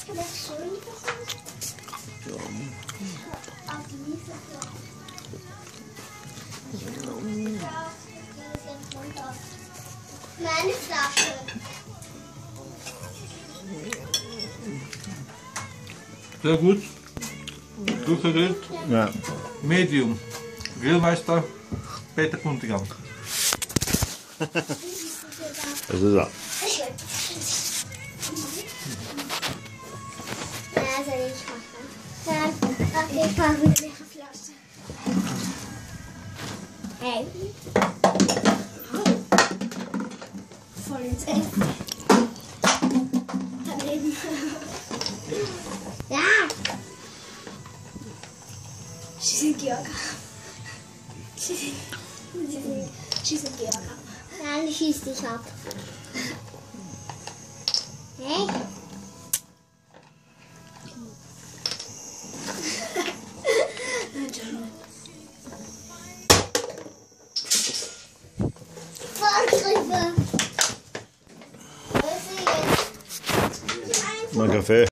Kann das schön passieren? Auf die Wiese. Meine Flasche. Sehr gut. Durchgegrillt. Ja. Medium. Grillmeister Peter Kuntigam. Das ist er. Ja, soll ich machen. Ja, ich mache mit der Flasche. Hey. Voll ins Essen. Daneben. Ja. Schießen Georg. Schießen Georg ab. Nein, ich schieß dich ab. Hey. Vorgriffe. Mal Kaffee.